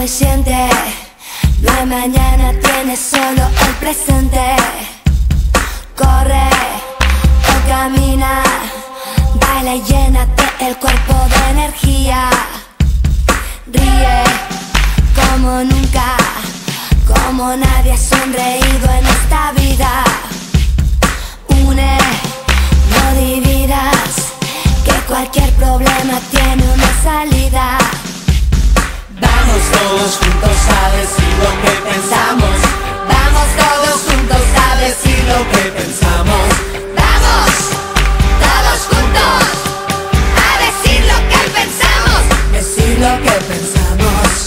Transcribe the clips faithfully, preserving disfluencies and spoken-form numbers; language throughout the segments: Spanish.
y siente. No hay mañana, tienes solo el presente. Corre o camina, baila y llénate el cuerpo de energía. Ríe como nunca, como nadie ha sonreído en esta vida. Une, no dividas, que cualquier problema tiene una salida. Vamos todos juntos a decir lo que pensamos. Vamos todos juntos a decir lo que pensamos. Vamos todos juntos a decir lo que pensamos. Decir lo que pensamos.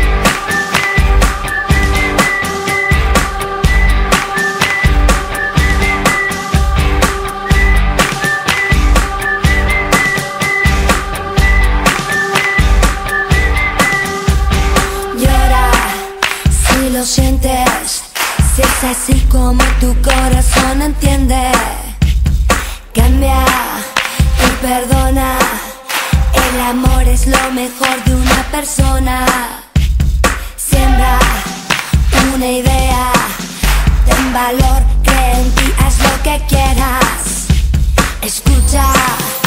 Lo sientes, si es así como tu corazón entiende. Cambia y perdona, el amor es lo mejor de una persona. Siembra una idea, ten valor, cree en ti, haz lo que quieras. Escucha